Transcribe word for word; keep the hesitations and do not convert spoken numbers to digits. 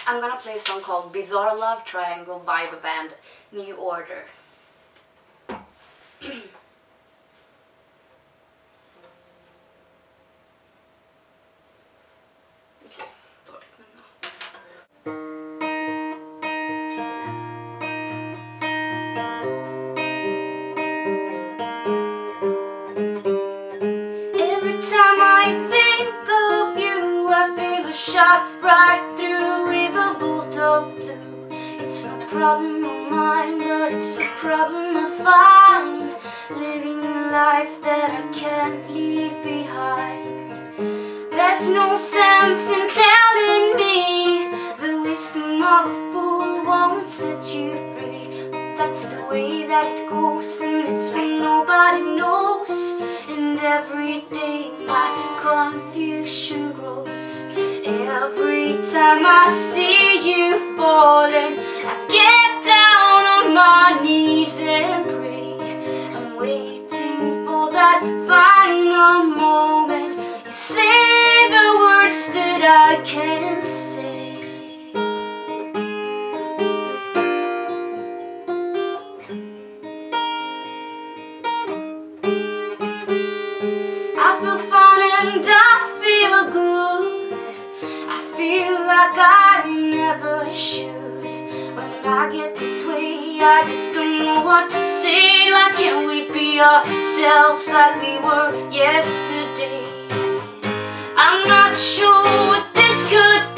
I'm gonna play a song called Bizarre Love Triangle by the band New Order. Every time I think of you, I feel a shot right through with a bolt of blue. It's no problem of mine, but it's a problem I find, living a life that I can't leave behind. There's no sense in telling me the wisdom of a fool won't set you free. That's the way that it goes, and it's when nobody knows. And every day my confusion grows. Every time I see you falling, I get down on my knees and pray. I'm waiting for that final moment. You say the words that I can't say. I feel fine and I feel good. I feel like I never should. When I get this way, I just don't know what to say. Why can't we be ourselves like we were yesterday? I'm not sure what this could